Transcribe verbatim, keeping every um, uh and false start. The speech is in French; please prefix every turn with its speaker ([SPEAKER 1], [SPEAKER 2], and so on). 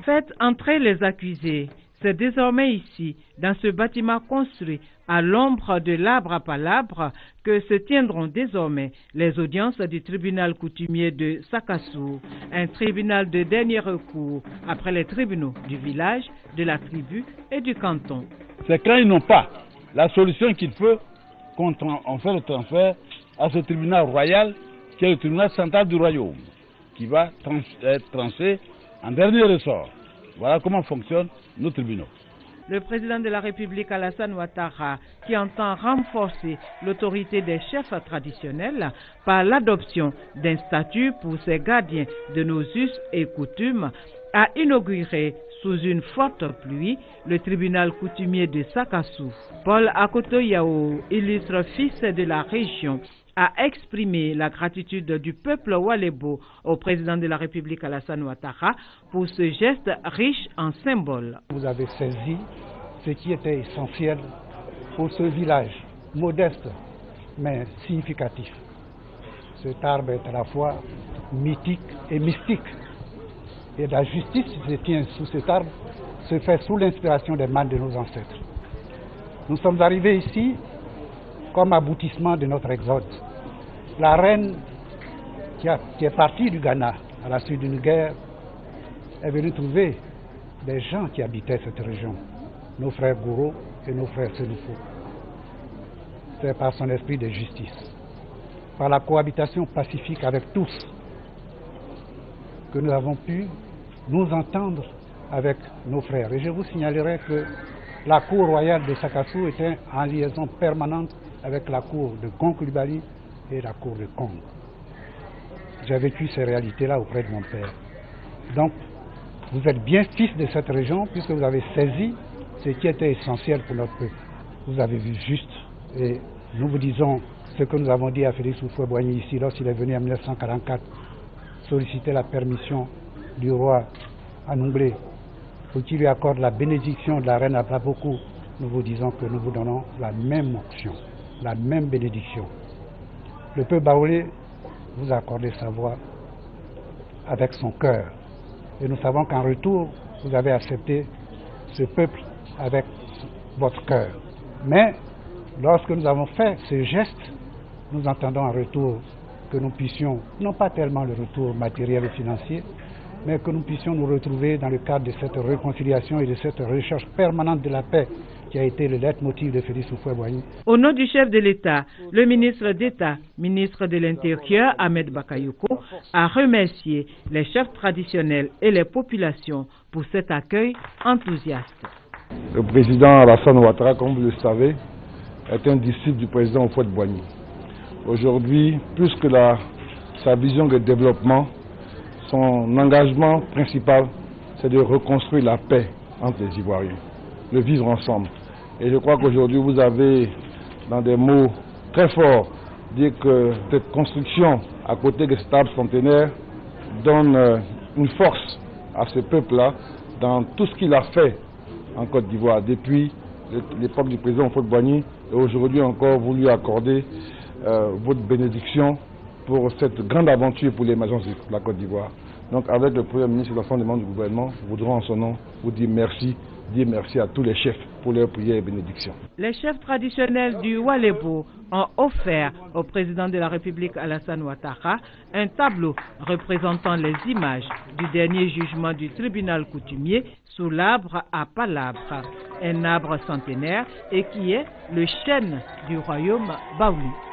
[SPEAKER 1] Faites entrer les accusés. C'est désormais ici, dans ce bâtiment construit à l'ombre de l'arbre à palabre, que se tiendront désormais les audiences du tribunal coutumier de Sakassou, un tribunal de dernier recours après les tribunaux du village, de la tribu et du canton.
[SPEAKER 2] C'est quand ils n'ont pas la solution qu'il faut qu'on fait le transfert à ce tribunal royal, qui est le tribunal central du royaume, qui va trans être tranché en dernier ressort. Voilà comment fonctionnent nos tribunaux.
[SPEAKER 1] Le président de la République, Alassane Ouattara, qui entend renforcer l'autorité des chefs traditionnels par l'adoption d'un statut pour ces gardiens de nos us et coutumes, a inauguré sous une forte pluie le tribunal coutumier de Sakassou. Paul Akoto Yao, illustre fils de la région, a exprimé la gratitude du peuple Walebo au président de la République Alassane Ouattara pour ce geste riche en symboles.
[SPEAKER 3] Vous avez saisi ce qui était essentiel pour ce village modeste mais significatif. Cet arbre est à la fois mythique et mystique. Et la justice qui se tient sous cet arbre se fait sous l'inspiration des mains de nos ancêtres. Nous sommes arrivés ici comme aboutissement de notre exode. La reine qui, a, qui est partie du Ghana à la suite d'une guerre est venue trouver des gens qui habitaient cette région, nos frères Gouro et nos frères Sénoufo. C'est par son esprit de justice, par la cohabitation pacifique avec tous, que nous avons pu nous entendre avec nos frères. Et je vous signalerai que la cour royale de Sakassou était en liaison permanente avec la cour de Gonkulibali et la cour de Kong. J'ai vécu ces réalités-là auprès de mon père. Donc, vous êtes bien fils de cette région puisque vous avez saisi ce qui était essentiel pour notre peuple. Vous avez vu juste et nous vous disons ce que nous avons dit à Félix Houphouët-Boigny ici lorsqu'il est venu en mille neuf cent quarante-quatre solliciter la permission du roi Anoublé pour qu'il lui accorde la bénédiction de la reine Ablaboko. Nous vous disons que nous vous donnons la même option, la même bénédiction. Le peuple baoulé vous a accordé sa voix avec son cœur. Et nous savons qu'en retour, vous avez accepté ce peuple avec votre cœur. Mais lorsque nous avons fait ce geste, nous entendons en retour que nous puissions, non pas tellement le retour matériel et financier, mais que nous puissions nous retrouver dans le cadre de cette réconciliation et de cette recherche permanente de la paix qui a été le leitmotiv de Félix Houphouët-Boigny.
[SPEAKER 1] Au nom du chef de l'État, le ministre d'État, ministre de l'Intérieur, Ahmed Bakayoko, a remercié les chefs traditionnels et les populations pour cet accueil enthousiaste.
[SPEAKER 2] Le président Alassane Ouattara, comme vous le savez, est un disciple du président Houphouët-Boigny. Aujourd'hui, plus que la, sa vision de développement, son engagement principal, c'est de reconstruire la paix entre les Ivoiriens, de vivre ensemble. Et je crois qu'aujourd'hui, vous avez, dans des mots très forts, dit que cette construction à côté de cet arbre centenaire donne une force à ce peuple-là dans tout ce qu'il a fait en Côte d'Ivoire depuis l'époque du président Houphouët-Boigny. Et aujourd'hui encore, vous lui accordez euh, votre bénédiction pour cette grande aventure pour l'émergence de la Côte d'Ivoire. Donc avec le Premier ministre et l'ensemble des membres du gouvernement, je voudrais en son nom vous dire merci, dire merci à tous les chefs pour leurs prières et bénédictions.
[SPEAKER 1] Les chefs traditionnels du Walebo ont offert au président de la République Alassane Ouattara un tableau représentant les images du dernier jugement du tribunal coutumier sous l'arbre à palabre, un arbre centenaire et qui est le chêne du royaume Baouli.